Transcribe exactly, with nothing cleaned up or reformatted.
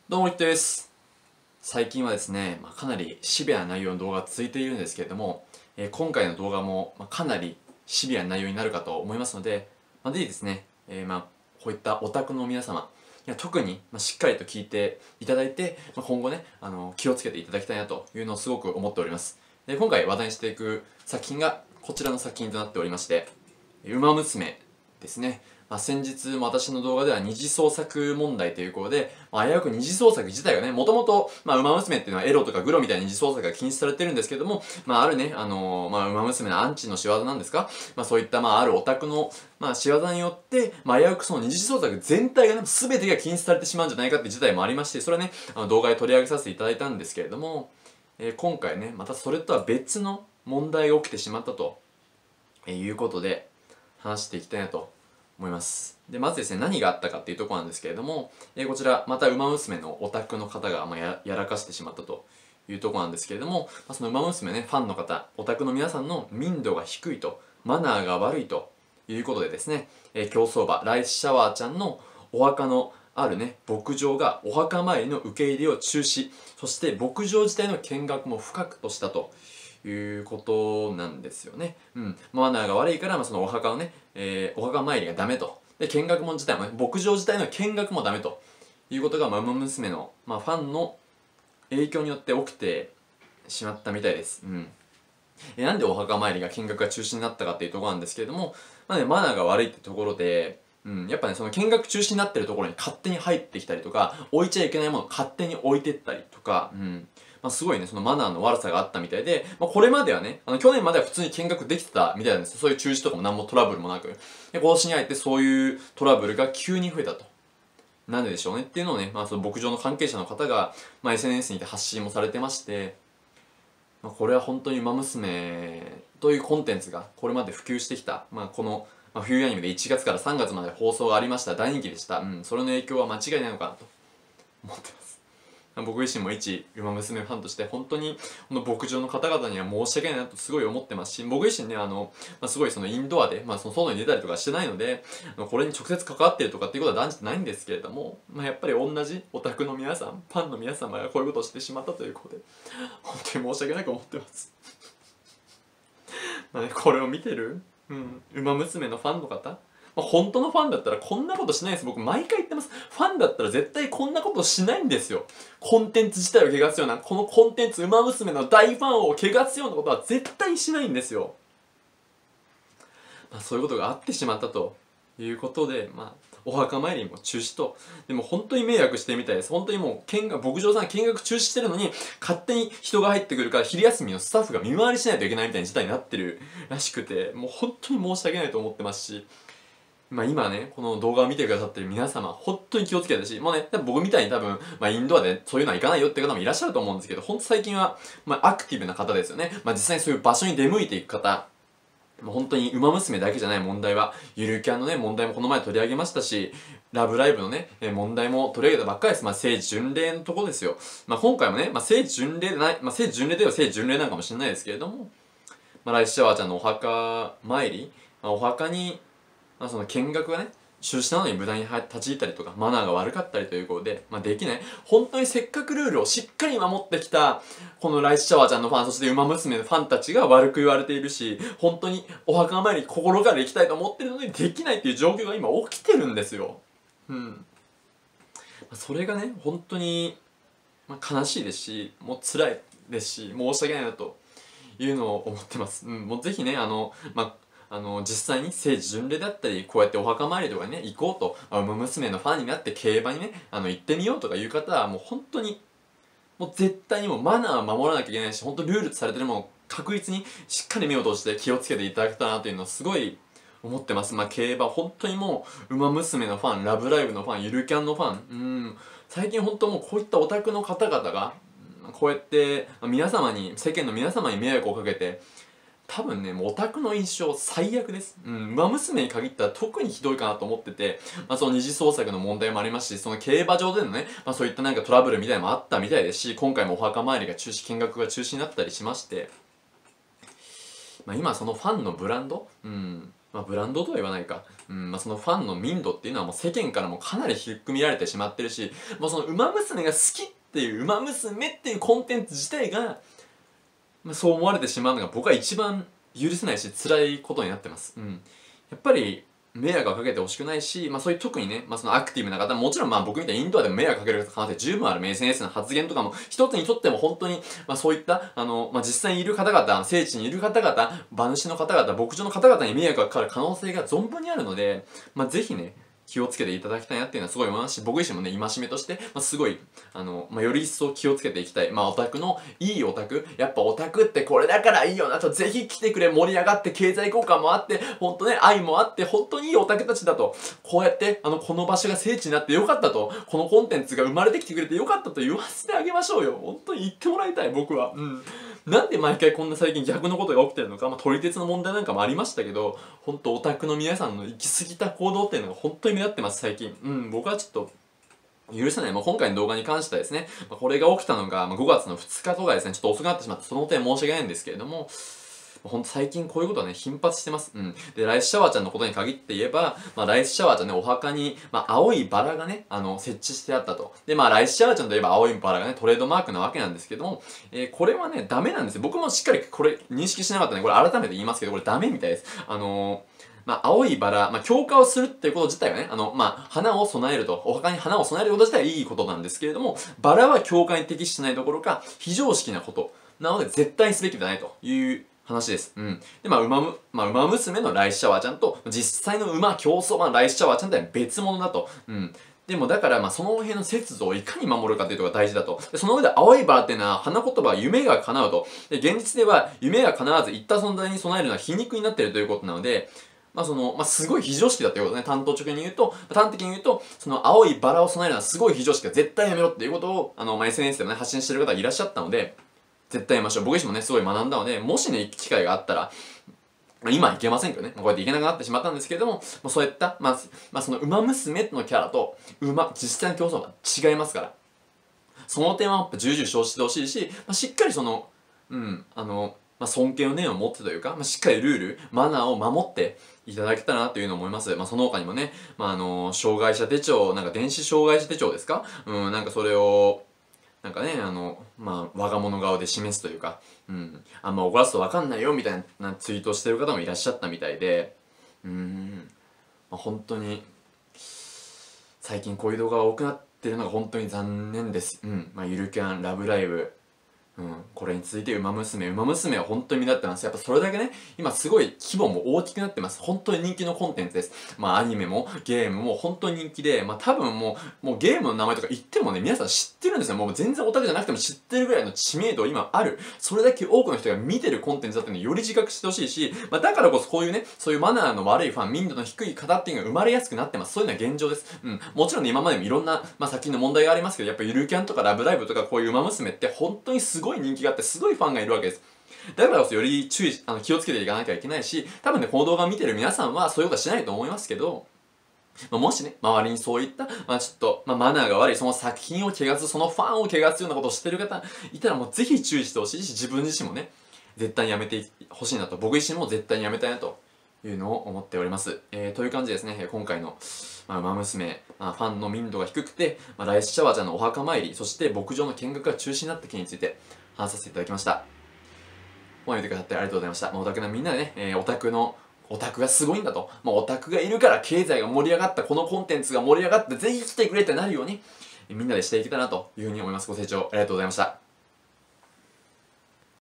どうも、りっとです。最近はですね、まあ、かなりシビアな内容の動画が続いているんですけれども、えー今回の動画も、まあ、かなりシビアな内容になるかと思いますので、まあ、ぜひですね、えーまあ、こういったオタクの皆様、いや特に、まあ、しっかりと聞いていただいて、まあ、今後ね、あの気をつけていただきたいなというのをすごく思っております。で、今回話題にしていく作品がこちらの作品となっておりまして、ウマ娘ですね。まあ、先日も私の動画では二次創作問題ということで、まあ、危うく二次創作自体がね、もともと、まあ、ウマ娘っていうのはエロとかグロみたいな二次創作が禁止されてるんですけども、まあ、あるね、あのー、まあ、ウマ娘のアンチの仕業なんですか、まあ、そういった、まあ、あるオタクの、まあ、仕業によって、まあ、危うくその二次創作全体がね、全てが禁止されてしまうんじゃないかって事態もありまして、それはね、あの動画で取り上げさせていただいたんですけれども、えー今回ね、またそれとは別の問題が起きてしまったと、えーいうことで、話していきたいなと思います。で、まずですね、何があったかっていうところなんですけれども、えーこちら、またウマ娘のオタクの方が、まあ、ややらかしてしまったというところなんですけれども、まあ、そのウマ娘ね、ファンの方、オタクの皆さんの民度が低いと、マナーが悪いということでですね、えー競走馬、ライスシャワーちゃんのお墓のあるね、牧場がお墓参りの受け入れを中止、そして牧場自体の見学も不可としたということなんですよね。うん。マナーが悪いから、まあ、そのお墓のね、えーお墓参りがダメと。で、見学も自体もね、牧場自体の見学もダメということが、まあ、ウマ娘の、まあ、ファンの影響によって起きてしまったみたいです。うん。えなんでお墓参りが見学が中止になったかっていうところなんですけれども、まあね、マナーが悪いってところで、うん、やっぱね、その見学中止になってるところに勝手に入ってきたりとか、置いちゃいけないものを勝手に置いてったりとか、うん。まあ、すごいね、そのマナーの悪さがあったみたいで、まあ、これまではね、あの、去年までは普通に見学できてたみたいなんですよ。そういう中止とかも何もトラブルもなく。で、今年に入ってそういうトラブルが急に増えたと。なんででしょうねっていうのをね、まあ、その牧場の関係者の方が、まあ、エスエヌエス にて発信もされてまして、まあ、これは本当に「ウマ娘」というコンテンツがこれまで普及してきた、まあ、この、まあ、冬アニメでいちがつからさんがつまで放送がありました。大人気でした。うん、それの影響は間違いないのかなと思ってます。僕自身も一「ウマ娘」ファンとして本当にこの牧場の方々には申し訳ないなとすごい思ってますし、僕自身ね、あの、まあ、すごいそのインドアで、まあ、その外に出たりとかしてないので、あのこれに直接関わっているとかっていうことは断じてないんですけれども、まあ、やっぱり同じオタクの皆さん、ファンの皆様がこういうことをしてしまったということで、本当に申し訳なく思ってます。まあね、これを見てる、うん、ウマ娘のファンの方、まあ、本当のファンだったらこんなことしないです。僕毎回言ってます。ファンだったら絶対こんなことしないんですよ。コンテンツ自体を汚すような、このコンテンツ、ウマ娘の大ファンを汚すようなことは絶対しないんですよ。まあ、そういうことがあってしまったということで、まあ、お墓参りも中止と。でも本当に迷惑してるみたいです。本当にもう見学、牧場さん見学中止してるのに、勝手に人が入ってくるから昼休みのスタッフが見回りしないといけないみたいな事態になってるらしくて、もう本当に申し訳ないと思ってますし、まあ今ね、この動画を見てくださってる皆様、本当に気をつけてし、もうね、多分僕みたいに多分、まあインドアでそういうのはいかないよって方もいらっしゃると思うんですけど、本当最近は、まあアクティブな方ですよね。まあ実際にそういう場所に出向いていく方、もう本当にウマ娘だけじゃない問題は、ゆるキャンのね、問題もこの前取り上げましたし、ラブライブのね、え問題も取り上げたばっかりです。まあ、聖地巡礼のところですよ。まあ、今回もね、まあ、聖地巡礼でない、まあ、聖地巡礼では聖地巡礼なのかもしれないですけれども、まあ、ライスシャワーちゃんのお墓参り、まあ、お墓に、まあ、その見学がね、中止なのに無駄に立ち入ったりとか、マナーが悪かったりということで、まあ、できない。本当にせっかくルールをしっかり守ってきた、このライスシャワーちゃんのファン、そしてウマ娘のファンたちが悪く言われているし、本当にお墓参り心から行きたいと思ってるのにできないっていう状況が今起きてるんですよ。うん。それがね、本当に、まあ、悲しいですし、もう辛いですし、申し訳ないなというのを思ってます。うん、もうぜひね、あの、まあ、あの、実際に聖地巡礼だったり、こうやってお墓参りとかね、行こうと、あ、ウマ娘のファンになって競馬にね、あの、行ってみようとかいう方は、もう本当に、もう絶対にもうマナーを守らなきゃいけないし、本当ルールとされてるものを確実にしっかり目を通して気をつけていただけたらなというのをすごい思ってます。まあ、競馬、本当にもう、ウマ娘のファン、ラブライブのファン、ゆるキャンのファン、うん、最近本当もうこういったオタクの方々が、こうやって皆様に、世間の皆様に迷惑をかけて、多分ね、もうオタクの印象最悪です。うん、ウマ娘に限ったら特にひどいかなと思ってて、まあその二次創作の問題もありますし、その競馬場でのね、まあそういったなんかトラブルみたいなのもあったみたいですし、今回もお墓参りが中止、見学が中止になったりしまして、まあ今そのファンのブランド、うん、 まあ、ブランドとは言わないか。うん、まあ、そのファンの民度っていうのはもう世間からもかなり低く見られてしまってるし、もうその馬娘が好きっていう、馬娘っていうコンテンツ自体が、まあ、そう思われてしまうのが僕は一番許せないし辛いことになってます。うん。やっぱり迷惑はかけてほしくないし、まあそういう特にね、まあそのアクティブな方、もちろんまあ僕みたいにインドアでも迷惑かける可能性十分ある エスエヌエス の発言とかも一つにとっても本当に、まあそういった、あの、まあ実際にいる方々、聖地にいる方々、馬主の方々、牧場の方々に迷惑がかかる可能性が存分にあるので、まあぜひね、気をつけていただきたいなっていうのはすごい思いますし、僕自身もね、戒めとして、まあ、すごい、あの、まあ、より一層気をつけていきたい。まあ、オタクの、いいオタク、やっぱオタクってこれだからいいよなと、ぜひ来てくれ、盛り上がって、経済効果もあって、ほんとね、愛もあって、本当にいいオタクたちだと、こうやって、あの、この場所が聖地になってよかったと、このコンテンツが生まれてきてくれてよかったと言わせてあげましょうよ。本当に言ってもらいたい、僕は。うん。なんで毎回こんな最近逆のことが起きてるのか、まあ、撮り鉄の問題なんかもありましたけど、本当オタクの皆さんの行き過ぎた行動っていうのが本当に目立ってます、最近。うん、僕はちょっと、許せない。まあ、今回の動画に関してはですね、まあ、これが起きたのが、まあ、ごがつのふつかとかですね、ちょっと遅くなってしまって、その点申し訳ないんですけれども、ほんと最近こういうことはね、頻発してます。うん。で、ライスシャワーちゃんのことに限って言えば、まあ、ライスシャワーちゃんね、お墓に、まあ、青いバラがね、あの、設置してあったと。で、まあ、ライスシャワーちゃんといえば青いバラがね、トレードマークなわけなんですけども、えー、これはね、ダメなんですよ。僕もしっかりこれ認識しなかったんで、これ改めて言いますけど、これダメみたいです。あのー、まあ、青いバラ、まあ、強化をするっていうこと自体はね、あの、まあ、花を備えると、お墓に花を備えること自体はいいことなんですけれども、バラは強化に適してないどころか、非常識なこと。なので、絶対にすべきではないという話です。うん。で、まあ、馬む、まあ、馬娘のライスシャワーちゃんと、実際の馬競争馬のライスシャワーちゃんとは別物だと。うん。でもだからまあその辺の節度をいかに守るかっていうのが大事だと。でその上で青いバラっていうのは花言葉は夢が叶うと。で、現実では夢が叶わず言った存在に備えるのは皮肉になっているということなので、まあその、まあすごい非常識だっていうことね。単刀直入に言うと、端的に言うと、その青いバラを備えるのはすごい非常識だ。絶対やめろっていうことを、あの、まあ エスエヌエス でもね、発信してる方がいらっしゃったので、絶対やめましょう。僕自身もね、すごい学んだので、もしね、行く機会があったら、今行けませんけどね。こうやって行けなくなってしまったんですけれども、もうそういった、まあ、まあ、その馬娘のキャラと馬、実際の競争が違いますから。その点はやっぱ重々承知してほしいし、まあ、しっかりその、うん、あの、まあ、尊敬の念を持ってというか、まあ、しっかりルール、マナーを守っていただけたらなというのを思います。まあ、その他にもね、まあ、あの、障害者手帳、なんか電子障害者手帳ですかうん、なんかそれを、なんかね、あの、まあ、我が物顔で示すというか、うん、あんま怒らすとわかんないよみたいなツイートをしてる方もいらっしゃったみたいで、うーん、まあ、本当に、最近こういう動画が多くなってるのが本当に残念です。うん、まあ、ゆるキャン、ラブライブ、うん、これに続いて馬娘。馬娘は本当に目立ってます。やっぱそれだけね、今すごい規模も大きくなってます。本当に人気のコンテンツです。まあアニメもゲームも本当に人気で、まあ多分もう、もうゲームの名前とか言ってもね、皆さん知ってるんですよ。もう全然オタクじゃなくても知ってるぐらいの知名度今ある。それだけ多くの人が見てるコンテンツだっていうのをより自覚してほしいし、まあだからこそこういうね、そういうマナーの悪いファン、民度の低い方っていうのが生まれやすくなってます。そういうのは現状です。うん。もちろんね、今までもいろんな、まあ先の問題がありますけど、やっぱゆるキャンとかラブライブとかこういう馬娘って本当にすごい人気があって、すごいファンがいるわけです。だからこそより注意、あの気をつけていかなきゃいけないし、多分ね、この動画を見てる皆さんはそういうことはしないと思いますけど、まあ、もしね、周りにそういった、まあちょっと、まあマナーが悪い、その作品を汚す、そのファンを汚すようなことをしてる方いたらもうぜひ注意してほしいし、自分自身もね、絶対にやめてほしいなと、僕自身も絶対にやめたいなというのを思っております。えー、という感じでですね、今回の、まあ、馬娘、まあ、ファンの民度が低くて、まあ、ライスシャワーちゃんのお墓参り、そして牧場の見学が中止になった件について話させていただきました。ここまで見てくださってありがとうございました。まあ、オタクのみんなでね、えー、オタクの、オタクがすごいんだと。まあ、オタクがいるから経済が盛り上がった、このコンテンツが盛り上がって、ぜひ来てくれってなるように、みんなでしていけたらなというふうに思います。ご清聴ありがとうございました。